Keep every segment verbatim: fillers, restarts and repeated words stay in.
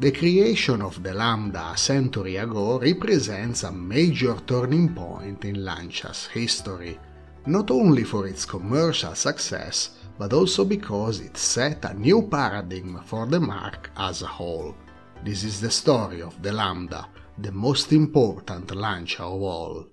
The creation of the Lambda a century ago represents a major turning point in Lancia's history, not only for its commercial success, but also because it set a new paradigm for the marque as a whole. This is the story of the Lambda, the most important Lancia of all.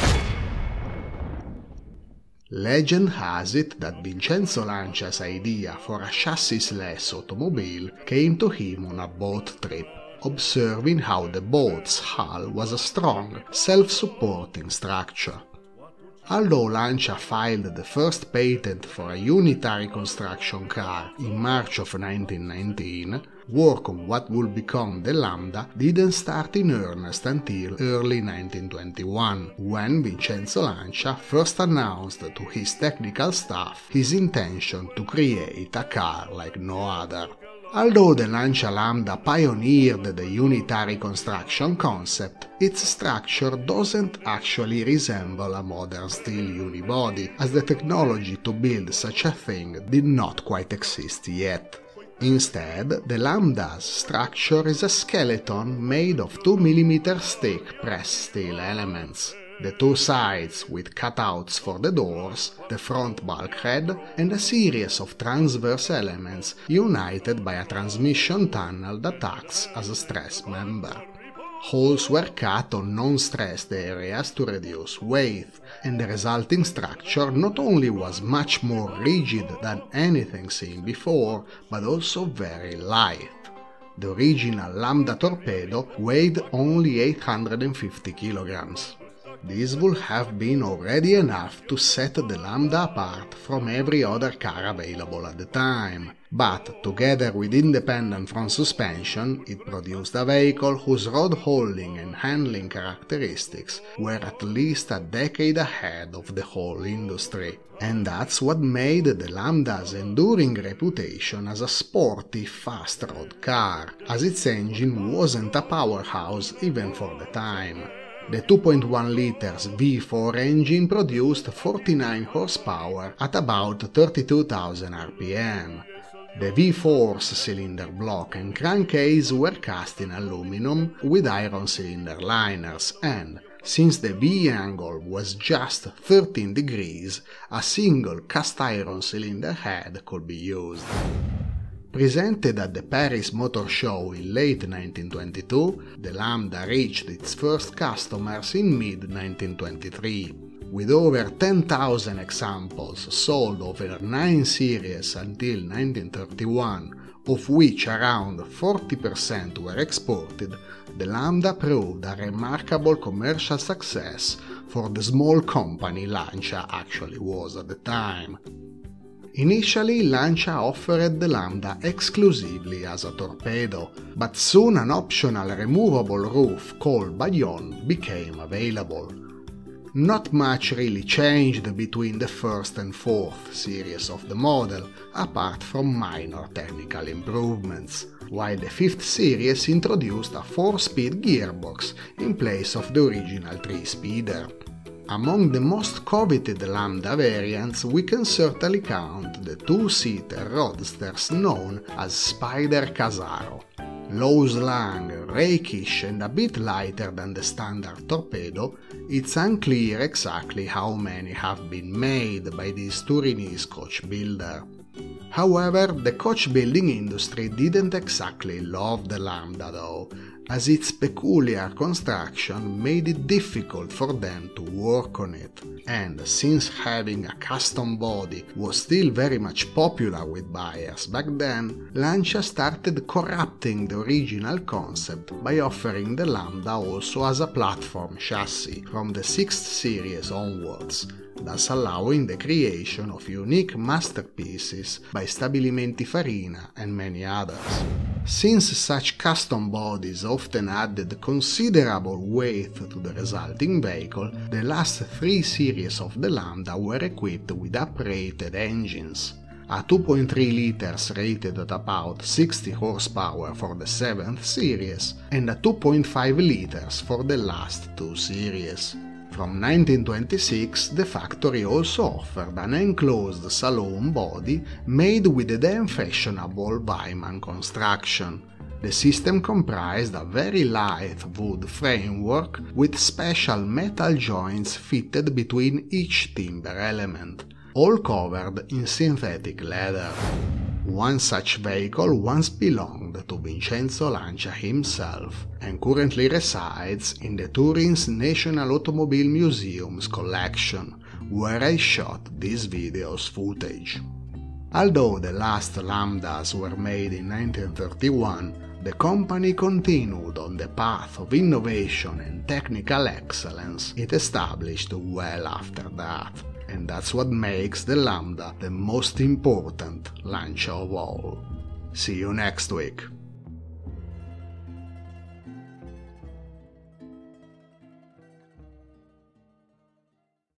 Legend has it that Vincenzo Lancia's idea for a chassis-less automobile came to him on a boat trip, observing how the boat's hull was a strong, self-supporting structure. Although Lancia filed the first patent for a unitary construction car in March of nineteen nineteen, work on what would become the Lambda didn't start in earnest until early nineteen twenty-one, when Vincenzo Lancia first announced to his technical staff his intention to create a car like no other. Although the Lancia Lambda pioneered the unitary construction concept, its structure doesn't actually resemble a modern steel unibody, as the technology to build such a thing did not quite exist yet. Instead, the Lambda's structure is a skeleton made of two millimeter thick pressed steel elements. The two sides with cutouts for the doors, the front bulkhead, and a series of transverse elements united by a transmission tunnel that acts as a stress member. Holes were cut on non-stressed areas to reduce weight, and the resulting structure not only was much more rigid than anything seen before, but also very light. The original Lambda torpedo weighed only eight hundred fifty kilograms. This would have been already enough to set the Lambda apart from every other car available at the time, but together with independent front suspension, it produced a vehicle whose road hauling and handling characteristics were at least a decade ahead of the whole industry. And that's what made the Lambda's enduring reputation as a sporty, fast road car, as its engine wasn't a powerhouse even for the time. The two point one liters V four engine produced forty-nine horsepower at about thirty-two thousand R P M. The V four's cylinder block and crankcase were cast in aluminum with iron cylinder liners, and, since the V angle was just thirteen degrees, a single cast iron cylinder head could be used. Presented at the Paris Motor Show in late nineteen twenty-two, the Lambda reached its first customers in mid nineteen twenty-three. With over ten thousand examples sold over nine series until nineteen thirty-one, of which around forty percent were exported, the Lambda proved a remarkable commercial success for the small company Lancia actually was at the time. Initially, Lancia offered the Lambda exclusively as a torpedo, but soon an optional removable roof called Bayon became available. Not much really changed between the first and fourth series of the model, apart from minor technical improvements, while the fifth series introduced a four-speed gearbox in place of the original three-speeder. Among the most coveted Lambda variants, we can certainly count the two-seater Roadsters known as Spider Casaro. Low slung, rakish and a bit lighter than the standard torpedo, it's unclear exactly how many have been made by this Turinese coach builder. However, the coach building industry didn't exactly love the Lambda though, as its peculiar construction made it difficult for them to work on it, and since having a custom body was still very much popular with buyers back then, Lancia started corrupting the original concept by offering the Lambda also as a platform chassis from the sixth series onwards, thus allowing the creation of unique masterpieces by Stabilimenti Farina and many others. Since such custom bodies often added considerable weight to the resulting vehicle, the last three series of the Lambda were equipped with uprated engines. A two point three liters rated at about sixty horsepower for the seventh series, and a two point five liters for the last two series. From nineteen twenty-six, the factory also offered an enclosed saloon body made with the then fashionable Weiman construction. The system comprised a very light wood framework with special metal joints fitted between each timber element, all covered in synthetic leather. One such vehicle once belonged to Vincenzo Lancia himself and currently resides in the Turin's National Automobile Museum's collection, where I shot this video's footage. Although the last Lambdas were made in nineteen thirty-one, the company continued on the path of innovation and technical excellence it established well after that, and that's what makes the Lambda the most important Lancia of all. See you next week.